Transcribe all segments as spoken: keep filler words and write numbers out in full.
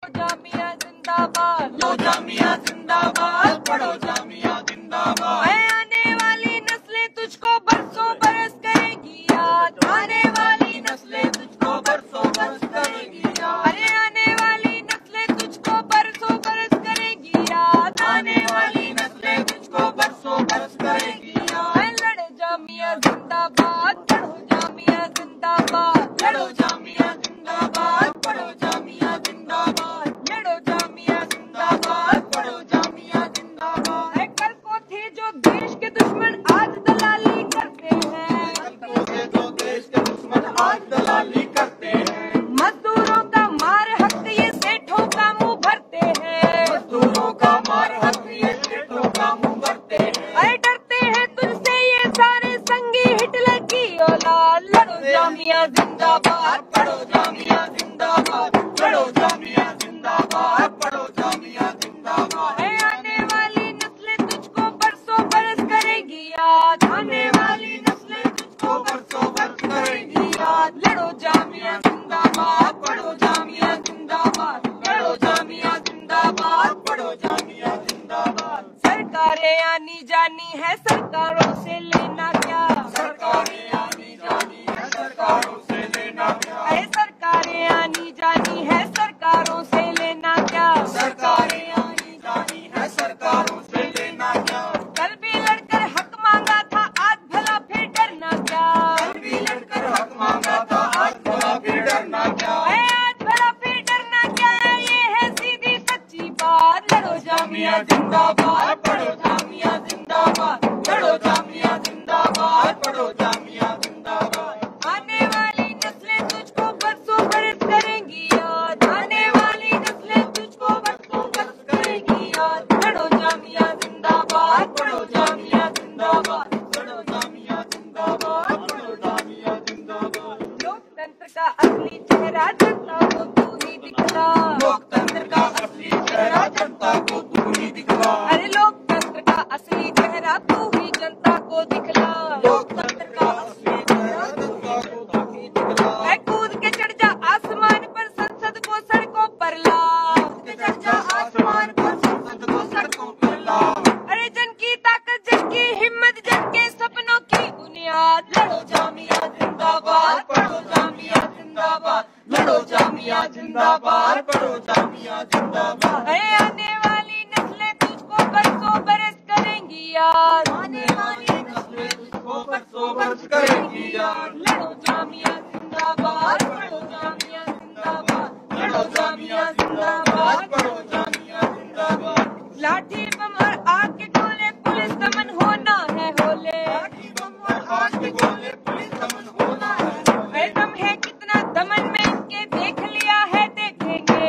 जामिया जिंदाबाद, लो जामिया जिंदाबाद, पढ़ो जामिया जिंदाबाद। आने वाली नस्लें तुझको बरसों बरस करेगी याद, आने वाली नस्लें तुझको बरसों बरस करेगी याद। अरे आने वाली नस्लें तुझको बरसों बरस करेगी याद, आने वाली नस्लें तुझको बरसों बरस करेगी याद। लड़ो जामिया जिंदाबाद, पढ़ो जामिया जिंदाबाद, लड़ो जामिया जिंदाबाद, पढ़ो जामिया जिंदाबाद, लड़ो जामिया जिंदाबाद, पढ़ो जामिया जिंदाबाद। कल को थे जो देश के दुश्मन आज दलाली करते हैं, कल को थे जो देश के दुश्मन आज दलाली करते हैं। मजदूरों का मार हक ये सेठों का मुंह भरते हैं, मजदूरों का मार हक ये सेठों का मुंह भरते हैं। अरे डरते हैं तुझसे ये सारे संगी हिटलर की औलाद। लड़ो जामिया जिंदाबाद, पढ़ो जामिया जिंदाबाद, लड़ो जामिया जिंदाबाद, पढ़ो जामिया जिंदाबाद। आने वाली नस्लें तुझको बरसों बरस करेगी याद, आने वाली नस्लें तुझको बरसों बरस करेगी याद। लड़ो जामिया जिंदाबाद, पढ़ो जामिया जिंदाबाद, लड़ो जामिया जिंदाबाद, पढ़ो जामिया जिंदाबाद। सरकारें आनी जानी है सरकारों से लेना क्या, सरकारें आनी जानी है सरकारों से लेना क्या। अरे सरकारें आनी जानी है सरकारों से लेना क्या, सरकारें आनी जानी है सरकारों से लेना क्या। कल भी लड़कर हक मांगा था आज भला फिर डरना क्या, कल भी लड़कर हक मांगा था आज भला फिर डरना क्या। आज भला फिर डरना क्या है ये है सीधी सच्ची बात। लड़ो जामिया जिंदाबाद, पढ़ो जामिया जिंदाबाद, लड़ो जामिया जिंदाबाद, पढ़ो जामिया जिंदाबाद। आने वाली नस्लें तुझको बरसों बरस करेंगी याद, आने वाली नस्लें तुझको बरसों बरस करेंगी याद। लड़ो जामिया जिंदाबाद, पढ़ो जामिया जिंदाबाद, लड़ो जामिया जिंदाबाद, पढ़ो जामिया जिंदाबाद। लोकतंत्र का असली चेहरा जनता को तू ही दिखला, लोकतंत्र का असली चेहरा जनता को तू ही दिखला। अरे लोकतंत्र का असली चेहरा तू ही जनता को दिखला, लोकतंत्र का असली चेहरा जनता को तू ही दिखला। कूद के चढ़ जा आसमान पर संसद को सड़कों पर ला, कूद के चढ़ जा आसमान पर संसद को सड़कों पर ला। अरे जन की ताकत जन की हिम्मत जन के सपनों की बुनियाद। लड़ो जामिया जिंदाबाद, पढ़ो जामिया जिंदाबाद, लड़ो जामिया जिंदाबाद, पढ़ो जामिया जिंदाबाद। अरे आने वाली नस्लें तुझको बरसों बरस करेंगी याद, आने वाली नस्लें तुझको बरसों बरस करेंगी याद। लड़ो जामिया जिंदाबाद, पढ़ो जामिया जिंदाबाद, लड़ो जामिया जिंदाबाद, पढ़ो जामिया जिंदाबाद। लाठी बम और आग के गोले पुलिस दमन होना है होले, लाठी बम और आग के गोले पुलिस दमन होना है। अरे दम है कितना दमन में इनके देख लिया है देखेंगे,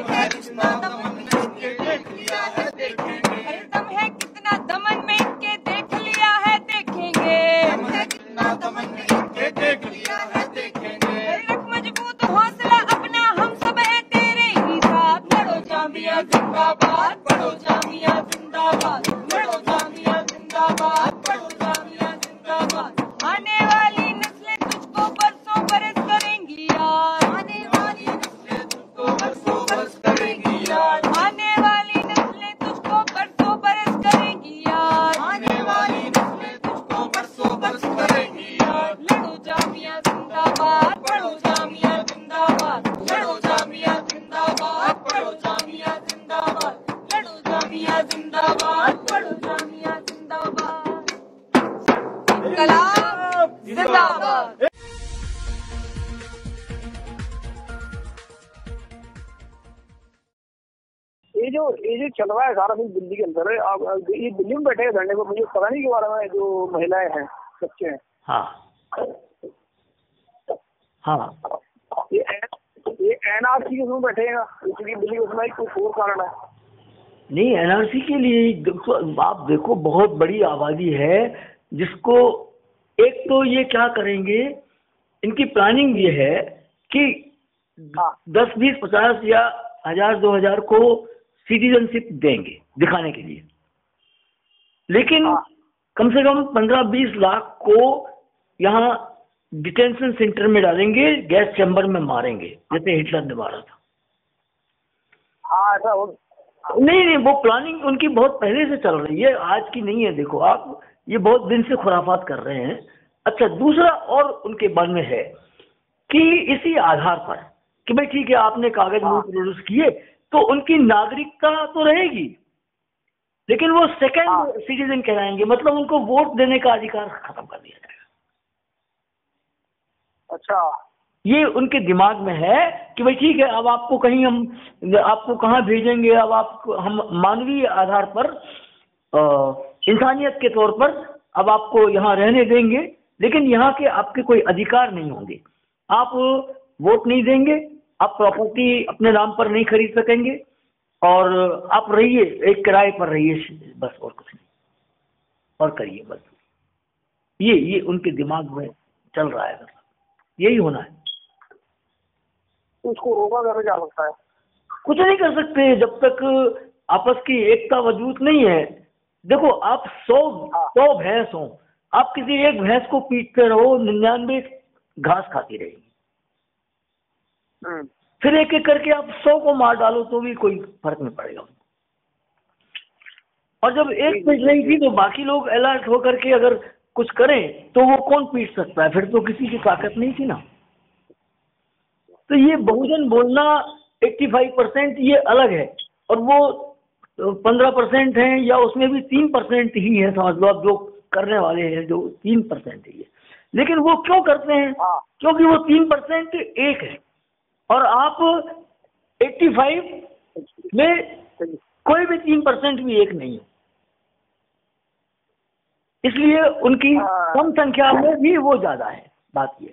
कितना दमन में इनके देख लिया है देखेंगे। अरे दम है कितना दमन में इनके देख लिया है देखेंगे, कितना दमन में इनके देख लिया है देखेंगे। रख मजबूत हौसला अपना हम सब है तेरे ही साथ। लड़ो जामिया जिंदाबाद, पढ़ो जामिया जिंदाबाद, लड़ो जामिया जिंदाबाद, पढ़ो जामिया जिंदाबाद। आने वाली नस्लें तुझको बरसों बरस करेंगी याद, आने वाली नस्लें तुझको बरसों बरस करेंगी याद। आने वाली नस्लें तुझको बरसों बरस करेंगी याद, आने वाली नस्लें तुझको बरसों बरस करेंगी याद। लड़ो जामिया जिंदाबाद, पढ़ो जामिया जिंदाबाद, लड़ो जामिया जिंदाबाद, पढ़ो जामिया जिंदाबाद, लड़ो जामिया जिंदाबाद, पढ़ो जामिया जिंदाबाद। इनकलाब जिंदाबाद। ये जो ये जो चल रहा है सारा दिन दिल्ली के अंदर है, आप ये दिल्ली में बैठे हैं धरने को, मुझे पता नहीं के बारे में जो महिलाएं हैं बच्चे हैं। हाँ हाँ ये ये एनआरसी के उसमें बैठे हैं क्योंकि दिल्ली उसमें कोई और कारण है नहीं। एनआरसी के लिए देखो, आप देखो बहुत बड़ी आबादी है जिसको एक तो ये क्या करेंगे, इनकी प्लानिंग ये है कि दस बीस पचास या हजार दो हजार को सिटीजनशिप देंगे दिखाने के लिए, लेकिन कम से कम पंद्रह बीस लाख को यहाँ डिटेंशन सेंटर में डालेंगे, गैस चैम्बर में मारेंगे जैसे हिटलर ने मारा था। हाँ ऐसा हो। नहीं नहीं, वो प्लानिंग उनकी बहुत पहले से चल रही है, आज की नहीं है। देखो आप, ये बहुत दिन से खुराफात कर रहे हैं। अच्छा, दूसरा और उनके मन में है कि इसी आधार पर कि भाई ठीक है, आपने कागज हाँ। प्रोड्यूस किए तो उनकी नागरिकता तो रहेगी, लेकिन वो हाँ। सेकंड सिटीजन कहलाएंगे, मतलब उनको वोट देने का अधिकार खत्म कर दिया जाएगा। अच्छा, ये उनके दिमाग में है कि भाई ठीक है, अब आपको कहीं हम आपको कहाँ भेजेंगे, अब आप हम मानवीय आधार पर, इंसानियत के तौर पर अब आपको यहाँ रहने देंगे, लेकिन यहाँ के आपके कोई अधिकार नहीं होंगे। आप वोट नहीं देंगे, आप प्रॉपर्टी अपने नाम पर नहीं खरीद सकेंगे, और आप रहिए एक किराए पर रहिए बस, और कुछ नहीं, और करिए बस। ये ये उनके दिमाग में चल रहा है, यही होना है। तो उसको रोका कैसे जा सकता है? कुछ नहीं कर सकते जब तक आपस की एकता वजूद नहीं है। देखो, आप सौ सौ भैंस हो, आप किसी एक भैंस को पीटते रहो, निन्यानवे घास खाती रहेगी। फिर एक एक करके आप सौ को मार डालो तो भी कोई फर्क नहीं पड़ेगा। और जब एक पीट रही थी तो बाकी लोग अलर्ट होकर के अगर कुछ करें तो वो कौन पीट सकता है? फिर तो किसी की ताकत नहीं थी ना। तो ये बहुजन बोलना पचासी परसेंट ये अलग है, और वो पंद्रह परसेंट है, या उसमें भी तीन परसेंट ही है, समझ लो आप, जो करने वाले हैं जो तीन परसेंट ही है। लेकिन वो क्यों करते हैं? क्योंकि वो तीन परसेंट एक है, और आप पचासी में कोई भी तीन परसेंट भी एक नहीं है, इसलिए उनकी कम संख्या में भी वो ज्यादा है। बात ये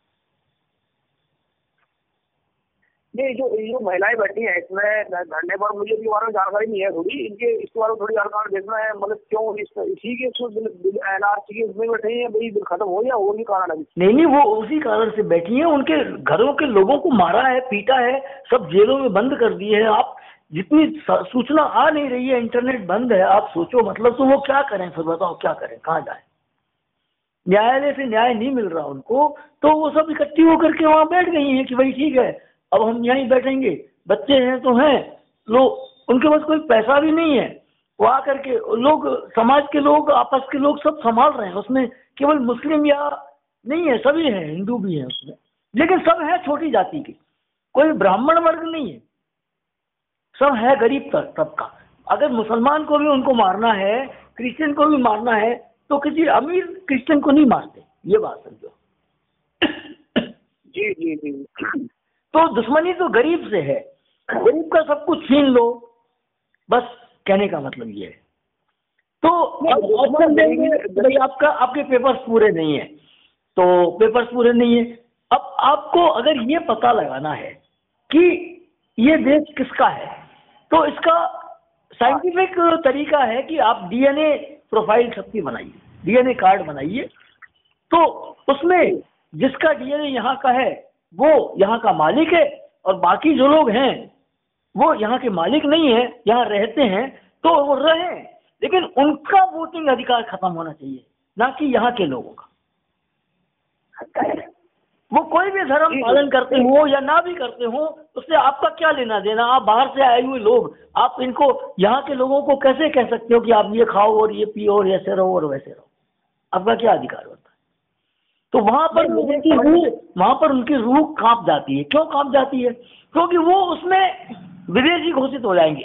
नहीं, जो जो महिलाएं बैठी हैं इसमें धरने पर, मुझे इसके बारे में जानकारी नहीं है थोड़ी, इनके इसके बारे में थोड़ी जानकारी देखना है, मतलब क्यों इस इसी के एनआरसी के उसमें बैठे हैं, भाई बिल खत्म हो या और भी कारण है? नहीं नहीं, वो उसी कारण से बैठी हैं। उनके घरों के लोगों को मारा है, पीटा है, सब जेलों में बंद कर दिए हैं। आप जितनी सूचना आ नहीं रही है, इंटरनेट बंद है, आप सोचो मतलब, तो वो क्या करें? फिर बताओ क्या करें, कहाँ जाए? न्यायालय से न्याय नहीं मिल रहा उनको, तो वो सब इकट्ठी होकर के वहाँ बैठ गई हैं कि भाई ठीक है, अब हम यहीं बैठेंगे, बच्चे हैं तो हैं, लोग उनके पास कोई पैसा भी नहीं है, वो आकर के लोग, समाज के लोग, आपस के लोग सब संभाल रहे हैं। उसमें केवल मुस्लिम या नहीं है, सभी हैं, हिंदू भी हैं उसमें, लेकिन सब है छोटी जाति की, कोई ब्राह्मण वर्ग नहीं है, सब है गरीब तबका। अगर मुसलमान को भी उनको मारना है, क्रिश्चियन को भी मारना है, तो किसी अमीर क्रिश्चियन को नहीं मारते, ये बात समझो। जी जी जी। तो दुश्मनी तो गरीब से है, गरीब का सब कुछ छीन लो, बस कहने का मतलब ये है। तो ऑप्शन देंगे भाई, आपका आपके पेपर्स पूरे नहीं है, तो पेपर्स पूरे नहीं है। अब आपको अगर ये पता लगाना है कि ये देश किसका है, तो इसका साइंटिफिक तरीका है कि आप डीएनए प्रोफाइल सबकी बनाइए, डीएनए कार्ड बनाइए, तो उसमें जिसका डीएनए यहाँ का है वो यहाँ का मालिक है, और बाकी जो लोग हैं वो यहाँ के मालिक नहीं है, यहाँ रहते हैं, तो वो रहे, लेकिन उनका वोटिंग अधिकार खत्म होना चाहिए, ना कि यहाँ के लोगों का। वो कोई भी धर्म पालन करते हो या ना भी करते हो, उससे आपका क्या लेना देना? आप बाहर से आए हुए लोग, आप इनको, यहाँ के लोगों को कैसे कह सकते हो कि आप ये खाओ और ये पियो और ऐसे रहो और वैसे रहो? आपका क्या अधिकार होता है? तो वहां पर उनकी रूह वहां पर उनकी रूह कांप जाती है। क्यों कांप जाती है? क्योंकि वो उसमें विदेशी घोषित हो जाएंगे।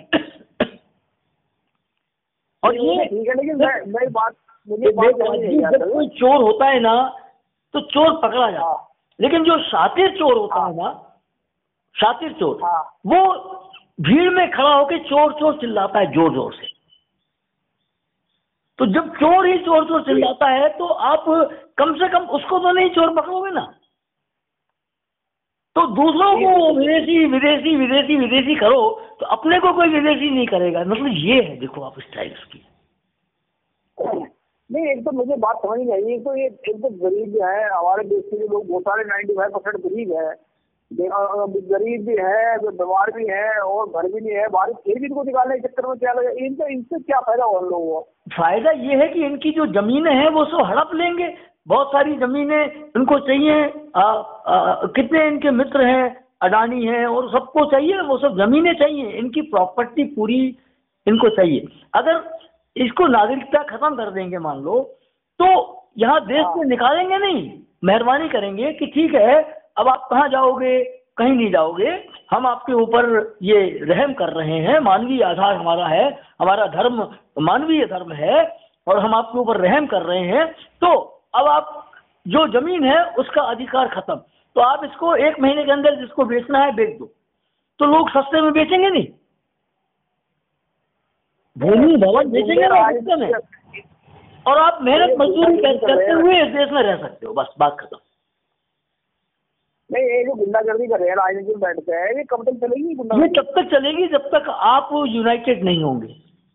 और ये ठीक है, लेकिन मैं मैं बात मुझे जब कोई चोर होता है ना, तो चोर पकड़ा जाता है, लेकिन जो शातिर चोर होता है ना, शातिर चोर, वो भीड़ में खड़ा होकर चोर चोर चिल्लाता है जोर जोर से। तो जब चोर ही चोर चोर चिल्लाता है, तो आप कम से कम उसको तो नहीं चोर पकड़ोगे ना, तो दूसरों को विदेशी विदेशी विदेशी विदेशी करो, तो अपने को कोई विदेशी नहीं करेगा। मतलब ये है, देखो आप स्टाइल उसकी। नहीं, एक तो मुझे बात समझ नहीं आई, एक तो ये एक तो गरीब है, हमारे देश के लोग बहुत सारे नाइन्टी फाइव परसेंट गरीब है, गरीब भी है, बीमार भी है, और घर भी नहीं है, बारिश फिर भी इनको निकालने के चक्कर में क्या लगे? इनसे इनसे क्या फायदा हो लोगों को? फायदा ये है कि इनकी जो जमीनें हैं वो सब हड़प लेंगे, बहुत सारी जमीनें इनको चाहिए। आ, आ, कितने इनके मित्र हैं अडानी हैं और सबको चाहिए, वो सब जमीनें चाहिए, इनकी प्रॉपर्टी पूरी इनको चाहिए। अगर इसको नागरिकता खत्म कर देंगे मान लो, तो यहाँ देश से निकालेंगे नहीं, मेहरबानी करेंगे कि ठीक है अब आप कहाँ जाओगे, कहीं नहीं जाओगे, हम आपके ऊपर ये रहम कर रहे हैं, मानवीय आधार हमारा है, हमारा धर्म मानवीय धर्म है और हम आपके ऊपर रहम कर रहे हैं, तो अब आप जो जमीन है उसका अधिकार खत्म, तो आप इसको एक महीने के अंदर जिसको बेचना है बेच दो। तो लोग सस्ते में बेचेंगे नहीं, भूमि भवन बेचेंगे ना सस्ते में, और आप मेहनत मजदूरी करते हुए इस देश में रह सकते हो, बस बात खत्म। नहीं, ये जो गुंडागर्दी कर रहे हैं राजनीति में बैठ के, ये कब तक चलेगी गुंडागर्दी? ये तब तक चलेगी जब तक आप यूनाइटेड नहीं होंगे।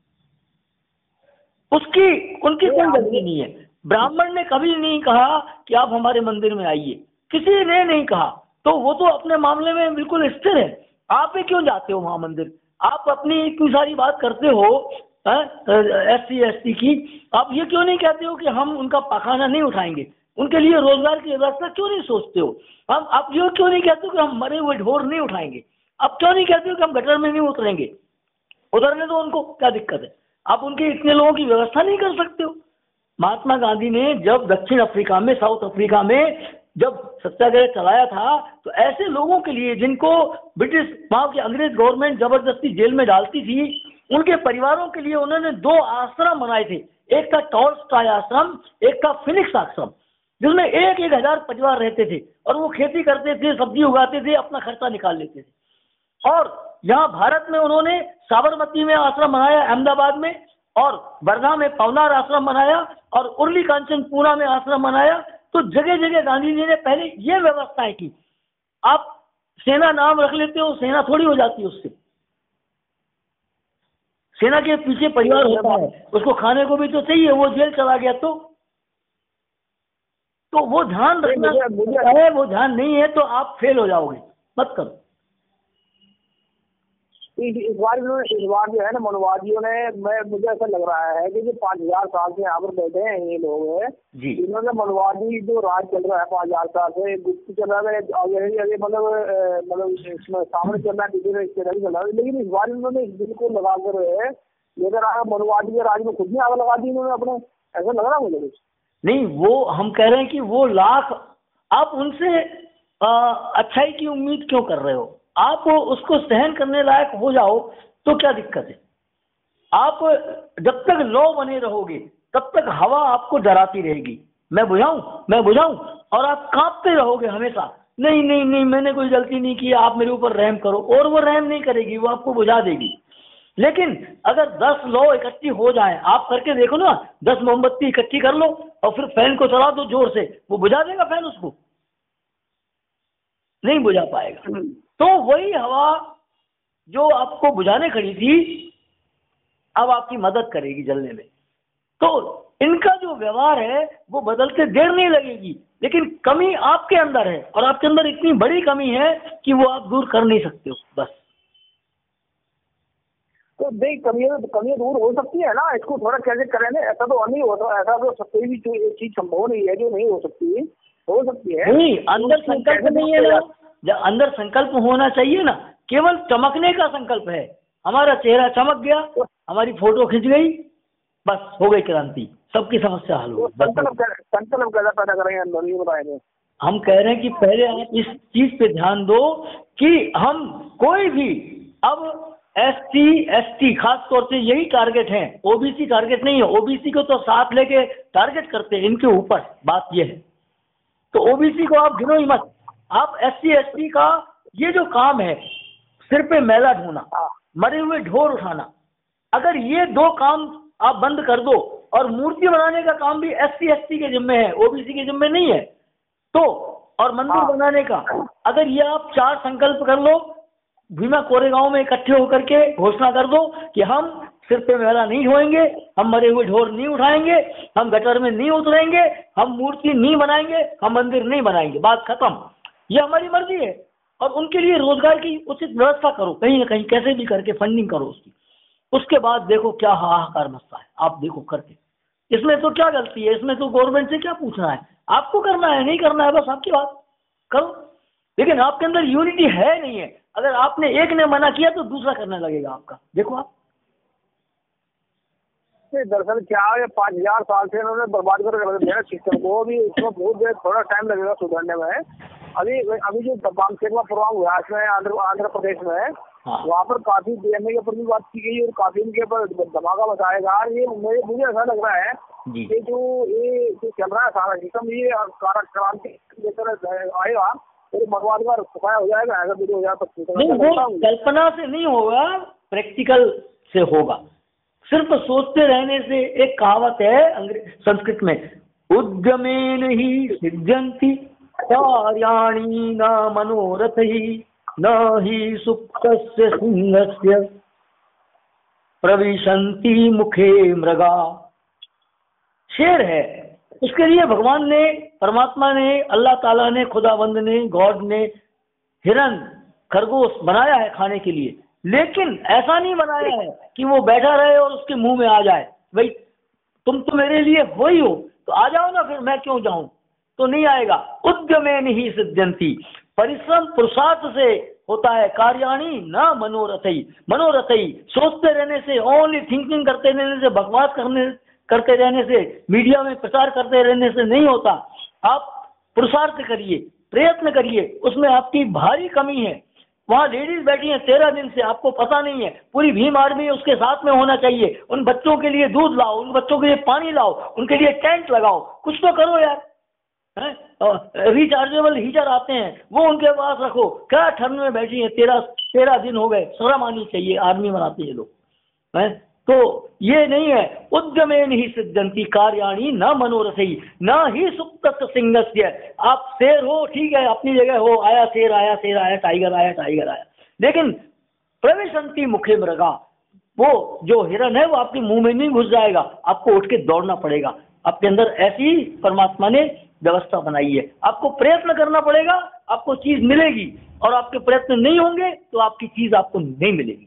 उसकी उनकी कोई गलती नहीं है। ब्राह्मण ने कभी नहीं कहा कि आप हमारे मंदिर में आइए, किसी ने नहीं कहा, तो वो तो अपने मामले में बिल्कुल स्थिर है। आप ही क्यों जाते हो वहाँ मंदिर? आप अपनी इतनी सारी बात करते हो एस सी एस टी की, आप ये क्यों नहीं कहते हो कि हम उनका पाखाना नहीं उठाएंगे, उनके लिए रोजगार की व्यवस्था क्यों नहीं सोचते हो? हम आप ये क्यों नहीं कहते हो कि हम मरे हुए ढोर नहीं उठाएंगे? आप क्यों नहीं कहते हो कि हम गटर में नहीं उतरेंगे? उतरने दो उनको, क्या दिक्कत है? आप उनके इतने लोगों की व्यवस्था नहीं कर सकते हो? महात्मा गांधी ने जब दक्षिण अफ्रीका में, साउथ अफ्रीका में जब सत्याग्रह चलाया था, तो ऐसे लोगों के लिए जिनको ब्रिटिश वहाँ की अंग्रेज गवर्नमेंट जबरदस्ती जेल में डालती थी, उनके परिवारों के लिए उन्होंने दो आश्रम बनाए थे। एक था टॉल्स्टॉय आश्रम, एक था फिनिक्स आश्रम, जिसमें एक एक हजार परिवार रहते थे और वो खेती करते थे, सब्जी उगाते थे, अपना खर्चा निकाल लेते थे। और यहाँ भारत में उन्होंने साबरमती में आश्रम बनाया, अहमदाबाद में, और वर्धा में पवनार आश्रम बनाया, और उर्ली कांचन पूना में आश्रम बनाया। तो जगह जगह गांधी जी ने पहले ये व्यवस्थाएं की। आप सेना नाम रख लेते हो, सेना थोड़ी हो जाती है उससे। सेना के पीछे परिवार होता है, उसको खाने को भी तो चाहिए, वो जेल चला गया तो तो वो ध्यान रखना है, वो ध्यान नहीं है तो आप फेल हो जाओगे, मत करो। इस बार इस बार जो है ना मनवादियों ने, मैं मुझे ऐसा लग रहा है कि जो पाँच हजार साल से यहाँ पर बैठे हैं ये लोग हैं, इन्होंने मनवादी जो राज चल रहा है पाँच हजार साल से, गुप्त चल रहा है, आगे मतलब मतलब इसमें सामने चल रहा है, पीछे चल रहा है, लेकिन इस बार इन्होंने इस दिल को लगा कर लेकर आया मनवादी के राज में खुद नहीं आग लगा दी इन्होंने अपने, ऐसा लग रहा है मुझे कुछ। नहीं, वो हम कह रहे हैं कि वो लाख आप उनसे अच्छाई की उम्मीद क्यों कर रहे हो? आप उसको सहन करने लायक हो जाओ तो क्या दिक्कत है? आप जब तक लो बने रहोगे तब तक हवा आपको डराती रहेगी, मैं बुझाऊं मैं बुझाऊं और आप कांपते रहोगे हमेशा, नहीं नहीं नहीं मैंने कोई गलती नहीं की, आप मेरे ऊपर रहम करो, और वो रहम नहीं करेगी, वो आपको बुझा देगी। लेकिन अगर दस लो इकट्ठी हो जाए, आप करके देखो ना, दस मोमबत्ती इकट्ठी कर लो और फिर फैन को चला दो जोर से, वो बुझा देगा फैन? उसको नहीं बुझा पाएगा। तो वही हवा जो आपको बुझाने खड़ी थी अब आपकी मदद करेगी जलने में। तो इनका जो व्यवहार है वो बदलते देर नहीं लगेगी, लेकिन कमी आपके अंदर है और आपके अंदर इतनी बड़ी कमी है कि वो आप दूर कर नहीं सकते हो, बस। तो देख कमियां कमियां दूर हो सकती है ना, इसको थोड़ा कैसे करें ना, ऐसा तो नहीं होता, ऐसा तो कोई भी चीज संभव नहीं है जो नहीं हो सकती, हो सकती है। नहीं, अंदर संकल्प नहीं है ना, जब अंदर संकल्प होना चाहिए ना, केवल चमकने का संकल्प है। हमारा चेहरा चमक गया, हमारी फोटो खिंच गई, बस हो गई क्रांति, सबकी समस्या हल हो गई। संकल्प कैसा पैदा करेंगे अंदर, ये बताएंगे? हम कह रहे हैं कि पहले आप इस चीज पे ध्यान दो कि हम कोई भी अब एस टी एस टी खास तौर से यही टारगेट है, ओबीसी टारगेट नहीं है। ओबीसी को तो साथ लेके टारगेट करते हैं, इनके ऊपर बात ये है। तो ओबीसी को आप गिनो ही मत। आप एस सी एस टी का ये जो काम है, सिर पे मैला ढोना, मरे हुए ढोर उठाना, अगर ये दो काम आप बंद कर दो, और मूर्ति बनाने का काम भी एस सी एस टी के जिम्मे है, ओबीसी के जिम्मे नहीं है, तो और मंदिर बनाने का, अगर ये आप चार संकल्प कर लो, भीमा कोरेगांव में इकट्ठे होकर के घोषणा कर दो कि हम सिर पे मैला नहीं ढोएंगे, हम मरे हुए ढोर नहीं उठाएंगे, हम गटर में नहीं उतरेंगे, हम मूर्ति नहीं बनाएंगे, हम मंदिर नहीं बनाएंगे, बात खत्म। ये हमारी मर्जी है। और उनके लिए रोजगार की उचित व्यवस्था करो, कहीं ना कहीं कैसे भी करके फंडिंग करो उसकी। उसके बाद देखो क्या हाहाकार मचता है, आप देखो करके। इसमें तो क्या गलती है, इसमें तो गवर्नमेंट से क्या पूछना है, आपको करना है, नहीं करना है, बस आपकी बात करो। लेकिन आपके अंदर यूनिटी है नहीं है। अगर आपने एक ने मना किया तो दूसरा करने लगेगा आपका। देखो आप, दरअसल क्या है, पाँच हजार साल से इन्होंने बर्बाद कर रखा है सिस्टम को। भी उसमें बहुत देर थोड़ा टाइम लगेगा सुधरने में। अभी अभी जो बामखेड़वा प्रोग्राम हुआ इसमें आंध्र आंध्र प्रदेश में, हाँ। वहाँ पर काफी डीएमए के ऊपर भी बात की गई और काफी इनके ऊपर धमाका बताएगा। ये मुझे मुझे ऐसा लग रहा है कि जो ये जो चल रहा है सारा सिस्टम, ये क्रांति लेकर आएगा तो मरवाद का सफाया हो जाएगा। ऐसा भी हो जाए तो कल्पना से नहीं होगा, प्रैक्टिकल से होगा। सिर्फ सोचते रहने से, एक कहावत है अंग्रेज संस्कृत में, उद्यमेन ही सिद्ध्यन्ति कार्याणि न मनोरथ ही न ही सुप्तस्य सिंहस्य प्रविशन्ति मुखे मृगा। शेर है, उसके लिए भगवान ने, परमात्मा ने, अल्लाह ताला ने, खुदावंद ने, गॉड ने हिरन, खरगोश बनाया है खाने के लिए। लेकिन ऐसा नहीं बनाया है कि वो बैठा रहे और उसके मुंह में आ जाए, भाई तुम तो मेरे लिए हो ही हो तो आ जाओ ना, फिर मैं क्यों जाऊं, तो नहीं आएगा। उद्यमेन ही सिद्ध्यन्ति, परिश्रम पुरुषार्थ से होता है। कार्याणि न मनोरथई, मनोरथई सोचते रहने से, ओनली थिंकिंग करते रहने से, बकवास करने करते रहने से, मीडिया में प्रचार करते रहने से नहीं होता। आप पुरुषार्थ करिए, प्रयत्न करिए, उसमें आपकी भारी कमी है। वहाँ लेडीज बैठी हैं तेरह दिन से, आपको पता नहीं है, पूरी भीम आर्मी उसके साथ में होना चाहिए। उन बच्चों के लिए दूध लाओ, उन बच्चों के लिए पानी लाओ, उनके लिए टेंट लगाओ, कुछ तो करो यार। हैं रिचार्जेबल हीटर आते हैं वो उनके पास रखो। क्या ठंड में बैठी है, तेरह तेरह दिन हो गए, शर्म आनी चाहिए। आर्मी बनाते हैं लोग, हैं तो ये नहीं है। उद्यमेन ही सिद्ध्यन्ति कार्याणि न मनोरथई न ही सुप्त सिंहस्य। आप शेर हो, ठीक है, अपनी जगह हो, आया शेर आया शेर आया, टाइगर आया टाइगर आया, लेकिन प्रविशन्ति मुखे मृगा, वो जो हिरन है वो आपके मुंह में नहीं घुस जाएगा, आपको उठ के दौड़ना पड़ेगा। आपके अंदर ऐसी परमात्मा ने व्यवस्था बनाई है। आपको प्रयत्न करना पड़ेगा, आपको चीज मिलेगी, और आपके प्रयत्न नहीं होंगे तो आपकी चीज आपको नहीं मिलेगी।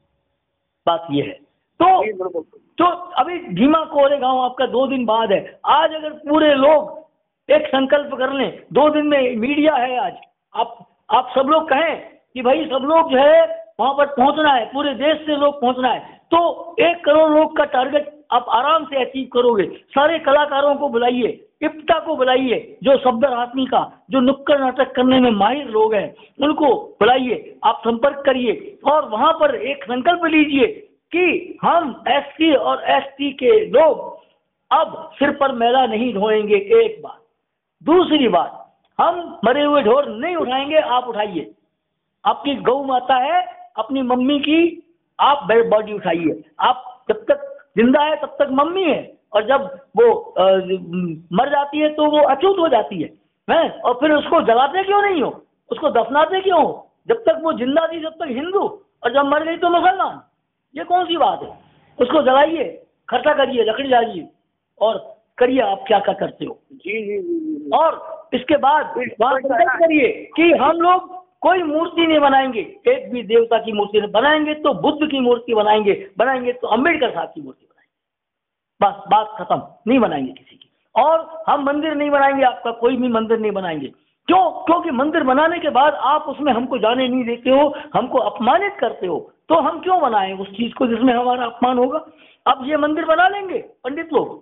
बात यह है। तो तो अभी भीमा कोरेगांव आपका दो दिन बाद है। आज अगर पूरे लोग एक संकल्प कर लें, दो दिन में मीडिया है, आज आप आप सब लोग कहें कि भाई सब लोग जो है वहां पर पहुंचना है, पूरे देश से लोग पहुंचना है, तो एक करोड़ लोग का टारगेट आप आराम से अचीव करोगे। सारे कलाकारों को बुलाइए, इप्टा को बुलाइए, जो सफदर हाशमी का, जो नुक्कड़ नाटक करने में माहिर लोग हैं, उनको बुलाइए, आप संपर्क करिए और वहां पर एक संकल्प लीजिए कि हम एससी और एसटी के लोग अब सिर पर मैला नहीं ढोएंगे। एक बात। दूसरी बात, हम मरे हुए ढोर नहीं उठाएंगे, आप उठाइए। आपकी गौ माता है, अपनी मम्मी की आप बॉडी उठाइए। आप जब तक जिंदा है तब तक मम्मी है, और जब वो आ, मर जाती है तो वो अछूत हो जाती है, हैं? और फिर उसको जलाते क्यों नहीं हो, उसको दफनाते क्यों हो? जब तक वो जिंदा थी तब तक हिंदू, और जब मर गई तो मुसलमान। ये कौन सी बात है? उसको जलाइए, खर्चा करिए, लकड़ी लाइए और करिए आप क्या क्या करते हो। जी जी जी। और इसके बाद वहाँ संकल्प करिए कि हम लोग कोई मूर्ति नहीं बनाएंगे, एक भी देवता की मूर्ति नहीं बनाएंगे, तो बुद्ध की मूर्ति बनाएंगे, बनाएंगे तो अम्बेडकर साहब की मूर्ति बनाएंगे। बस बात खत्म, नहीं बनाएंगे किसी की। और हम मंदिर नहीं बनाएंगे, आपका कोई भी मंदिर नहीं बनाएंगे। क्यों? क्योंकि मंदिर बनाने के बाद आप उसमें हमको जाने नहीं देते हो, हमको अपमानित करते हो, तो हम क्यों बनाएं उस चीज को जिसमें हमारा अपमान होगा। अब ये मंदिर बना लेंगे पंडित लोग,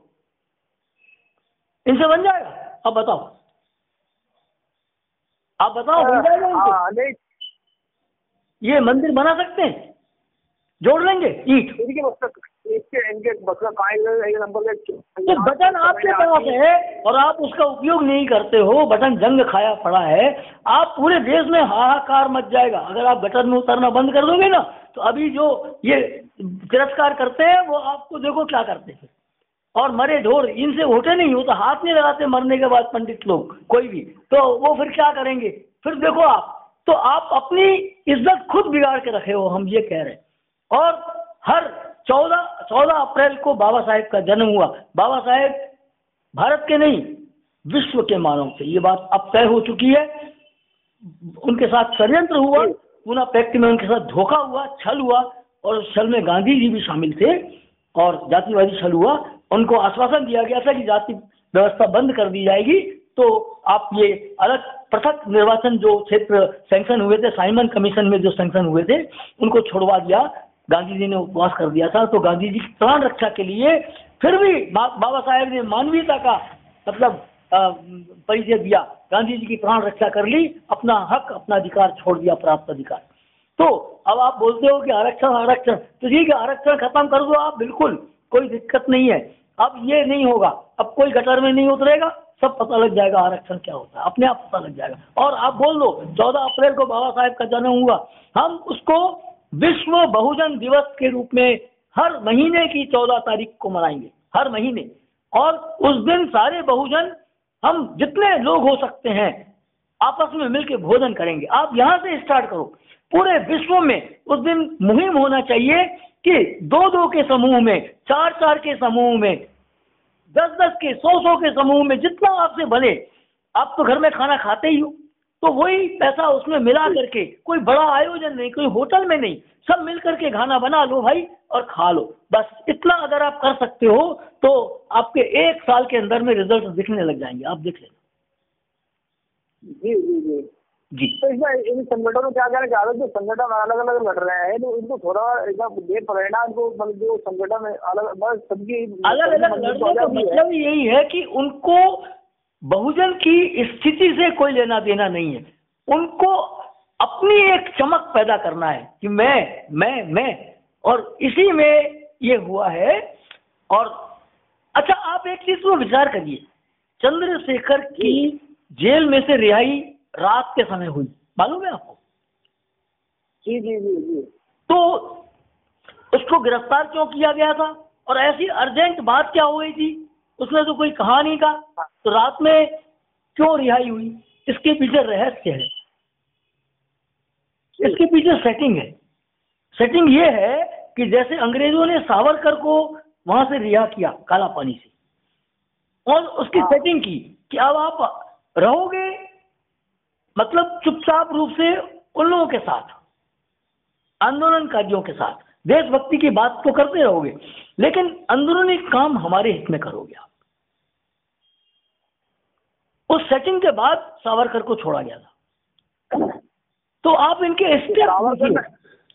इनसे बन जाएगा? अब बताओ, आप बताओ, बन जाएगा इनसे? ये मंदिर बना सकते हैं? जोड़ लेंगे ईंट। तो बटन आपके पास है और आप उसका उपयोग नहीं करते हो, बटन जंग खाया पड़ा है। आप पूरे देश में हाहाकार मच जाएगा अगर आप बटन में उतरना बंद कर दोगे ना। तो अभी जो ये तिरस्कार करते हैं वो आपको देखो क्या करते हैं। और मरे ढोर, इनसे होते नहीं हो तो हाथ नहीं लगाते मरने के बाद पंडित लोग कोई भी, तो वो फिर क्या करेंगे? फिर देखो आप, तो आप अपनी इज्जत खुद बिगाड़ के रखे हो, हम ये कह रहे हैं। और हर चौदह चौदह अप्रैल को बाबा साहेब का जन्म हुआ। बाबा साहेब भारत के नहीं, विश्व के मानव थे, ये बात अब तय हो चुकी है। उनके साथ षड्यंत्र हुआ, पूना पैक्ट में उनके साथ धोखा हुआ, छल हुआ, और उस छल में गांधी जी भी शामिल थे और जातिवादी छल हुआ। उनको आश्वासन दिया गया था कि जाति व्यवस्था बंद कर दी जाएगी तो आप ये अलग पृथक निर्वाचन जो क्षेत्र सैंक्शन हुए थे साइमन कमीशन में जो सैंक्शन हुए थे उनको छुड़वा दिया, गांधी जी ने उपवास कर दिया था। तो गांधी जी की प्राण रक्षा के लिए फिर भी बाबा साहेब ने मानवीयता का मतलब परिचय दिया, गांधी जी की प्राण रक्षा कर ली, अपना हक अपना अधिकार छोड़ दिया, प्राप्त अधिकार। तो अब आप बोलते हो कि आरक्षण आरक्षण, तो ठीक है आरक्षण खत्म कर दो आप, बिल्कुल कोई दिक्कत नहीं है। अब ये नहीं होगा, अब कोई गटर में नहीं उतरेगा, सब पता लग जाएगा आरक्षण क्या होता है, अपने आप पता लग जाएगा। और आप बोल दो चौदह अप्रैल को बाबा साहेब का जन्म हुआ, हम उसको विश्व बहुजन दिवस के रूप में हर महीने की चौदह तारीख को मनाएंगे, हर महीने। और उस दिन सारे बहुजन, हम जितने लोग हो सकते हैं आपस में मिलकर भोजन करेंगे। आप यहाँ से स्टार्ट करो, पूरे विश्व में उस दिन मुहिम होना चाहिए कि दो दो के समूह में, चार चार के समूह में, दस दस के, सौ सौ के समूह में, जितना आपसे बने। आप तो घर में खाना खाते ही हो, तो वही पैसा उसमें मिला करके, कोई बड़ा आयोजन नहीं, कोई होटल में नहीं, सब मिल करके खाना बना लो भाई और खा लो। बस इतना अगर आप कर सकते हो तो आपके एक साल के अंदर में रिजल्ट दिखने लग जाएंगे, आप देख लेना। जी जी जी जी। तो इसमें इन संगठनों क्या कहना चाह रहे, जो संगठन अलग अलग लड़ रहे हैं तो इनको थोड़ा एकदम दे पड़ेगा, इनको मतलब जो संगठन अलग बस सबकी अलग अलग लड़ने का मतलब यही है कि उनको बहुजन की स्थिति से कोई लेना देना नहीं है, उनको अपनी एक चमक पैदा करना है कि मैं मैं मैं और इसी में ये हुआ है। और अच्छा आप एक चीज को विचार करिए, चंद्रशेखर की जेल में से रिहाई रात के समय हुई, मालूम है आपको? जी जी जी जी। तो उसको गिरफ्तार क्यों किया गया था और ऐसी अर्जेंट बात क्या हो गई थी, उसने तो कोई कहा नहीं था, तो रात में क्यों रिहाई हुई? इसके पीछे रहस्य है, इसके पीछे सेटिंग है। सेटिंग ये है कि जैसे अंग्रेजों ने सावरकर को वहां से रिहा किया काला पानी से, और उसकी सेटिंग की कि अब आप रहोगे मतलब चुपचाप रूप से उन लोगों के साथ, आंदोलनकारियों के साथ, देशभक्ति की बात तो करते रहोगे लेकिन अंदरूनी काम हमारे हित में करोगे आप। उस सेटिंग के बाद सावरकर को छोड़ा गया था। तो आप इनके स्टेप्स देखिए,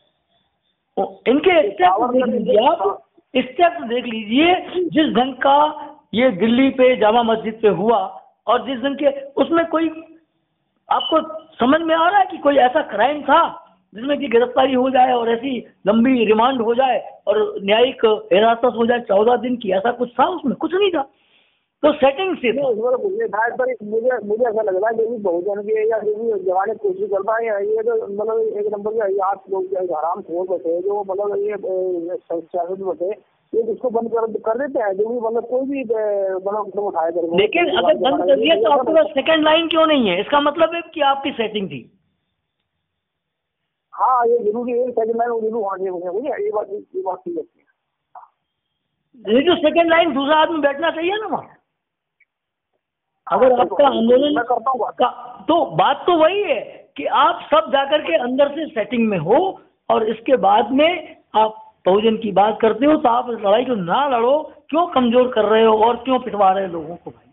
इनके स्टेप्स देख लीजिए, आप स्टेप्स देख लीजिए। जिस ढंग का ये दिल्ली पे जामा मस्जिद पे हुआ और जिस ढंग के उसमें कोई आपको समझ में आ रहा है कि कोई ऐसा क्राइम था जिसमें कि गिरफ्तारी हो जाए और ऐसी लंबी रिमांड हो जाए और न्यायिक हिरासत हो जाए चौदह दिन की, ऐसा कुछ था उसमें? कुछ नहीं था। तो सेटिंग से मुझे मुझे मुझे ऐसा लग रहा है जो भी बहुजन के या जो भी जवाने कोशिश कर पाए ये तो मतलब एक नंबर के आठ लोग आराम खोल बैठे जो मतलब ये शासित बैठे, ये इसको बंद कर कर देते हैं जो भी मतलब कोई भी मतलब उठाया करें। लेकिन अगर बंद कर दिया तो आपके पास सेकंड लाइन क्यों नहीं है? इसका मतलब है कि आपकी सेटिंग थी। हाँ ये जरूरी है, सेकंड लाइन जरूर होना चाहिए, ये बात ये बात ठीक है। ये जो सेकंड लाइन दूसरा आदमी बैठना चाहिए ना वहाँ, अगर आपका आंदोलन का, तो बात तो वही है कि आप सब जाकर के अंदर से सेटिंग में हो और इसके बाद में आप बहुजन की बात करते हो, तो आप इस लड़ाई को ना लड़ो, क्यों कमजोर कर रहे हो और क्यों पिटवा रहे हो लोगों को भाई?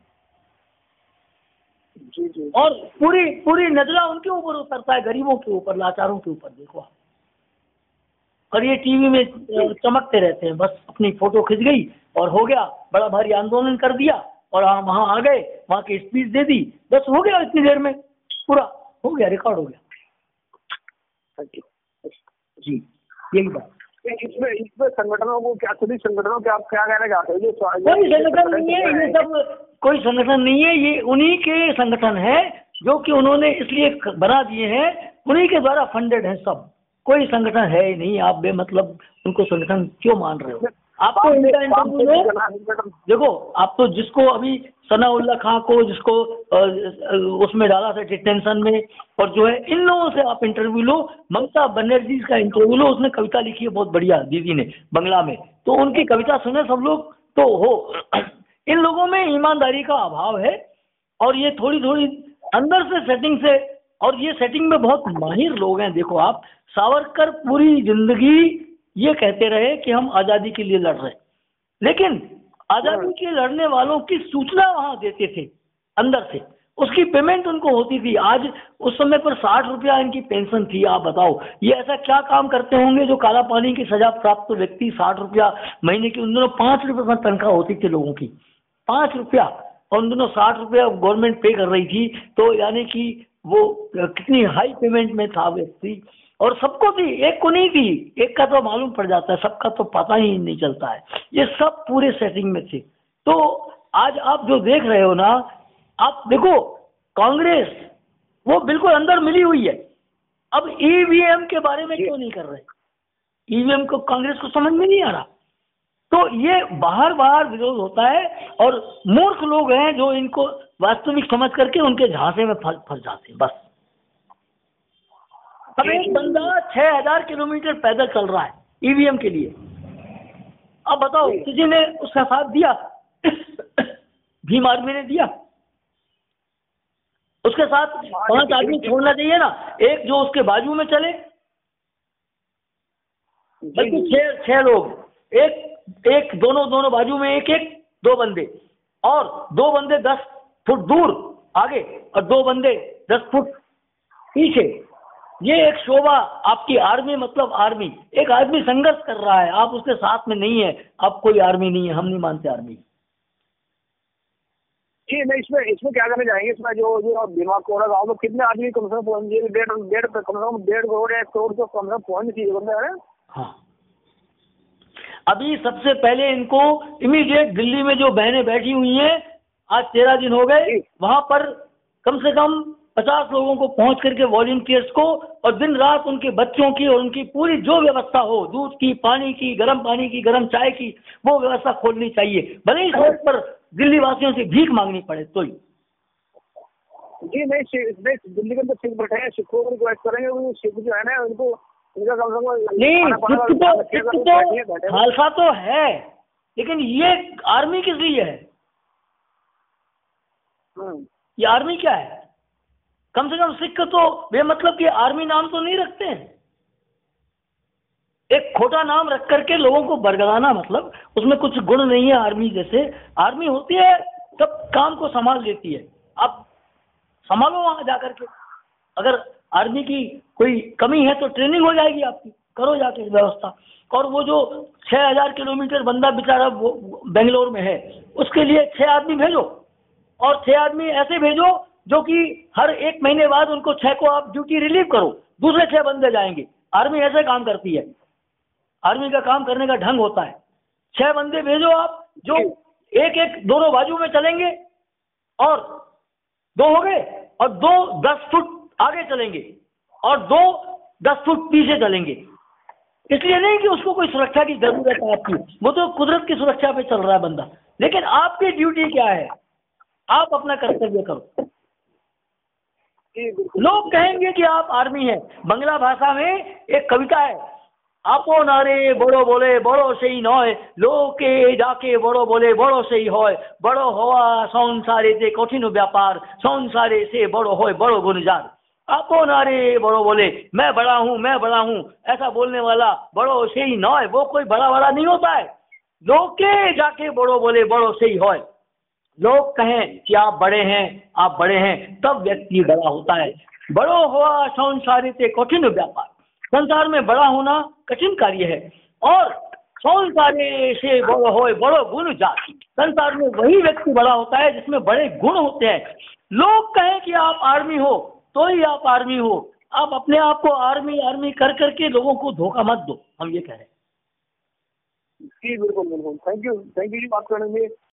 जी जी। और पूरी पूरी नजरा उनके ऊपर उतरता है, गरीबों के ऊपर, लाचारों के ऊपर, देखो आप। और ये टीवी में चमकते रहते हैं, बस अपनी फोटो खिंच गई और हो गया, बड़ा भारी आंदोलन कर दिया और हम वहाँ आ गए, वहाँ की स्पीच दे दी, बस हो गया, इतनी देर में पूरा हो गया, रिकॉर्ड हो गया। जी यही बात। इसमें इसमें संगठनों को क्या, सभी संगठनों के आप क्या कहना चाहते हैं? कोई संगठन नहीं है, ये सब कोई संगठन नहीं है, ये उन्हीं के संगठन है जो कि उन्होंने इसलिए बना दिए हैं, उन्हीं के द्वारा फंडेड है सब, कोई संगठन है ही नहीं। आप बेमतलब उनको संगठन क्यों मान रहे हो? आपको इनका इंटरव्यू लो, देखो आप तो जिसको अभी सनाउल्लाह खां को जिसको उसमें डाला था डिटेंशन में, और जो है इन लोगों से आप इंटरव्यू लो, ममता बनर्जी का इंटरव्यू लो, उसने कविता लिखी है बहुत बढ़िया, दीदी ने बंगला में, तो उनकी कविता सुने सब लोग तो हो। इन लोगों में ईमानदारी का अभाव है और ये थोड़ी थोड़ी अंदर से सेटिंग से, और ये सेटिंग में बहुत माहिर लोग हैं। देखो आप, सावरकर पूरी जिंदगी ये कहते रहे कि हम आज़ादी के लिए लड़ रहे, लेकिन आज़ादी के लड़ने वालों की सूचना वहां देते थे अंदर से, उसकी पेमेंट उनको होती थी। आज उस समय पर साठ रुपया इनकी पेंशन थी। आप बताओ ये ऐसा क्या काम करते होंगे जो काला पानी की सजा प्राप्त व्यक्ति साठ रुपया महीने की, उन दोनों पाँच रुपये में तनख्वाह होती थी लोगों की, पाँच रुपया, और उन दोनों साठ रुपया गवर्नमेंट पे कर रही थी। तो यानी कि वो कितनी हाई पेमेंट में था व्यक्ति, और सबको थी, एक को नहीं थी। एक का तो मालूम पड़ जाता है, सबका तो पता ही नहीं चलता है। ये सब पूरे सेटिंग में थे। तो आज आप जो देख रहे हो ना, आप देखो कांग्रेस वो बिल्कुल अंदर मिली हुई है। अब ईवीएम के बारे में क्यों नहीं कर रहे? ईवीएम को कांग्रेस को समझ में नहीं आ रहा। तो ये बाहर बाहर विरोध होता है, और मूर्ख लोग हैं जो इनको वास्तविक समझ करके उनके झांसे में फंस फंस जाते हैं बस। अब एक बंदा छह हजार किलोमीटर पैदल चल रहा है ईवीएम के लिए। अब बताओ किसी ने उसका साथ दिया? भीम आर्मी ने दिया? उसके साथ पांच आदमी छोड़ना चाहिए ना, एक जो उसके बाजू में चले, बल्कि छह छह लोग, एक एक दोनों दोनों बाजू में एक एक दो बंदे, और दो बंदे दस फुट दूर आगे और दो बंदे दस फुट पीछे। ये एक शोभा आपकी आर्मी, मतलब आर्मी, एक आदमी संघर्ष कर रहा है, आप उसके साथ में नहीं है, अब कोई आर्मी नहीं है, हम नहीं मानते आर्मी। जी नहीं, इसमें इसमें क्या करने जाएंगे? इसमें जो जो दिमाग कोड़ा गाँव में कितने आदमी कम से कम पहुंच डेढ़ डेढ़ कम से कम डेढ़ करोड़ या एक करोड़ तो कम से कम पहुंच चाहिए बंदा है। हाँ, अभी सबसे पहले इनको इमीडिएट दिल्ली में जो बहनें बैठी हुई हैं, आज तेरह दिन हो गए, वहां पर कम से कम पचास लोगों को पहुंच करके वॉलंटियर्स को, और दिन रात उनके बच्चों की और उनकी पूरी जो व्यवस्था हो, दूध की, पानी की, गर्म पानी की, गर्म चाय की, वो व्यवस्था खोलनी चाहिए, भले ही सड़क पर दिल्ली वासियों से भीख मांगनी पड़े तो ही। जी नहीं, दिल्ली के अंदर सिख बैठे हैं, सिखों को रिक्वेस्ट करेंगे, वो सिख जो है ना उनको उनका कम से कम नहीं, सिख तो सिख तो खालसा तो है, लेकिन ये आर्मी किस लिए है? ये आर्मी क्या है? कम से कम सिख तो बेमतलब कि आर्मी नाम तो नहीं रखते हैं। एक खोटा नाम रख करके लोगों को बरगलाना, मतलब उसमें कुछ गुण नहीं है आर्मी जैसे। आर्मी होती है सब काम को संभाल लेती है, आप संभालो वहां जाकर के। अगर आर्मी की कोई कमी है तो ट्रेनिंग हो जाएगी आपकी, करो जाके व्यवस्था। और वो जो छह हजार किलोमीटर बंदा बेचारा बेंगलोर में है, उसके लिए छह आदमी भेजो, और छह आदमी ऐसे भेजो जो कि हर एक महीने बाद उनको छह को आप ड्यूटी रिलीव करो, दूसरे छह बंदे जाएंगे। आर्मी ऐसे काम करती है, आर्मी का काम करने का ढंग होता है। छह बंदे भेजो आप, जो एक एक दोनों बाजू में चलेंगे, और दो हो गए, और दो दस फुट आगे चलेंगे, और दो दस फुट पीछे चलेंगे। इसलिए नहीं कि उसको कोई सुरक्षा की जरूरत है आपकी, वो तो कुदरत की सुरक्षा पे चल रहा है बंदा। लेकिन आपकी ड्यूटी क्या है? आप अपना कर्तव्य करो। लोग कहेंगे कि आप आर्मी हैं। बांग्ला भाषा में एक कविता है, आपो नारे बड़ो बोले बड़ो सही नय, लोके जाके बड़ो बोले बड़ो सही होय, बड़ो होवा संसारे से कठिन व्यापार, संसारे से बड़ो होय बड़ो गुनजार। आपो नारे बड़ो बोले, मैं बड़ा हूँ मैं बड़ा हूँ, ऐसा बोलने वाला बड़ो सही नय, वो कोई बड़ा बड़ा नहीं होता है। लोके जाके बड़ो बोले बड़ो सही होय, लोग कहें कि आप बड़े हैं, आप बड़े हैं, तब व्यक्ति बड़ा होता है। बड़ो हुआ संसारी से कठिन व्यापार, संसार में बड़ा होना कठिन कार्य है। और संसारे से बड़ो होए बड़ो गुण जाति, संसार में वही व्यक्ति बड़ा होता है जिसमें बड़े गुण होते हैं। लोग कहें कि आप आर्मी हो तो ही आप आर्मी हो, आप अपने आप को आर्मी आर्मी कर करके लोगों को धोखा मत दो, हम ये कह रहे हैं। जी बिल्कुल बिल्कुल, थैंक यू थैंक यू जी बात करने के लिए।